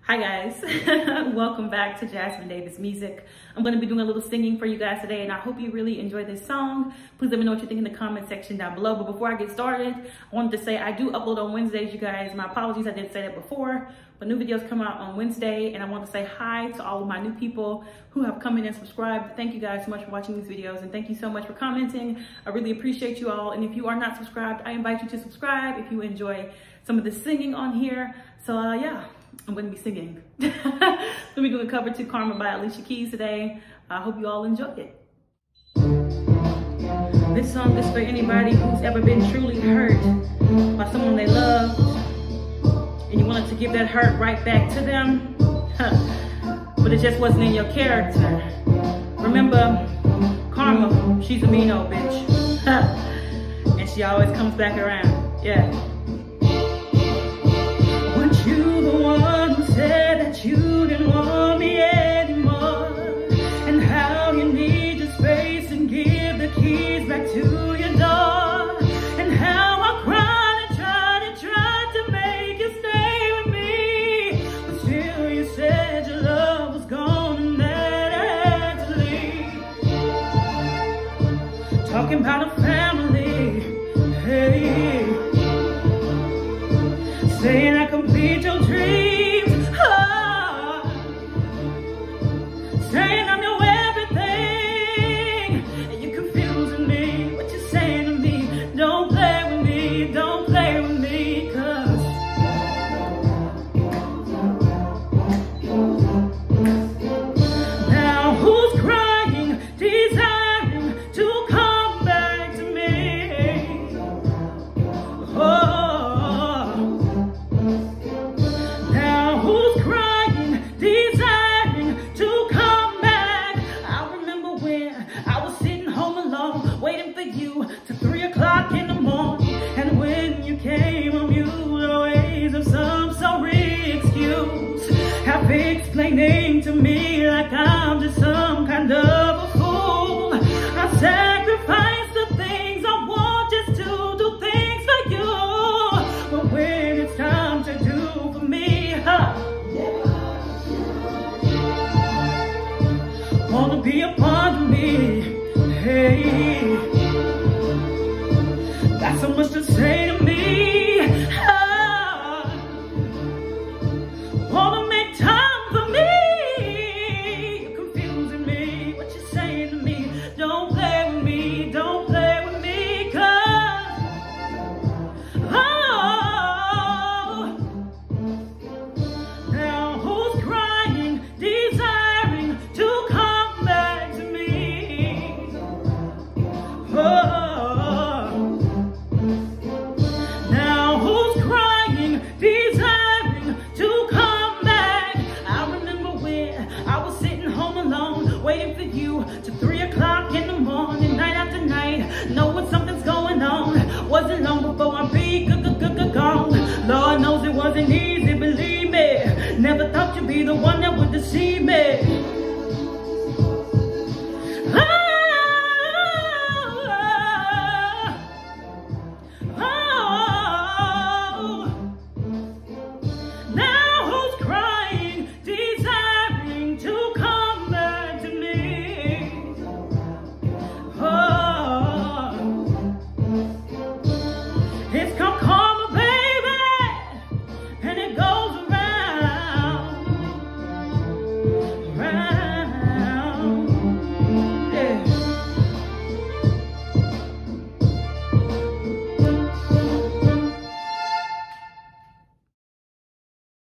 Hi guys, welcome back to Jasmine Davis Music. I'm going to be doing a little singing for you guys today, and I hope you really enjoy this song. Please let me know what you think in the comment section down below. But before I get started, I wanted to say I do upload on Wednesdays, you guys. My apologies, I didn't say that before, but new videos come out on Wednesday, and I want to say hi to all of my new people who have come in and subscribed. Thank you guys so much for watching these videos, and thank you so much for commenting. I really appreciate you all, and if you are not subscribed, I invite you to subscribe if you enjoy some of the singing on here. So yeah. I'm going to be singing. Let me do a cover to Karma by Alicia Keys today. I hope you all enjoy it. This song is for anybody who's ever been truly hurt by someone they loved, and you wanted to give that hurt right back to them, but it just wasn't in your character. Remember, Karma, she's a mean old bitch, and she always comes back around. Yeah. You the one who said that you didn't want me anymore, and how you need your space and give the keys back to your door, and how I cried and tried to make you stay with me, but still you said your love was gone and that I had to leave. Talking about a family, hey, saying I complete your dreams, saying I'm your everything, and you're confusing me. What you saying to me? Don't play with me, don't play with me, cause now who's crying, desiring to come back to me? Oh, waiting for you till 3 o'clock in the morning, and when you came home you would always have some sorry excuse, half explaining to me like I'm just some kind of a fool. I sacrifice the things I want just to do things for you, but when it's time to do for me, wanna be a part of me. Hey, got so much to say to me. Wanna make time for me. You're confusing me. What you saying to me? Don't play with me. Don't play with me, cause oh, now who's crying, desiring to come back to me? Oh, now who's crying, desiring to come back? I remember when I was sitting home alone, waiting for you till 3 o'clock in the morning, night after night, knowing something's going on. Wasn't long before I'd be gone. Lord knows it wasn't easy, believe me. Never thought you'd be the one that would deceive me.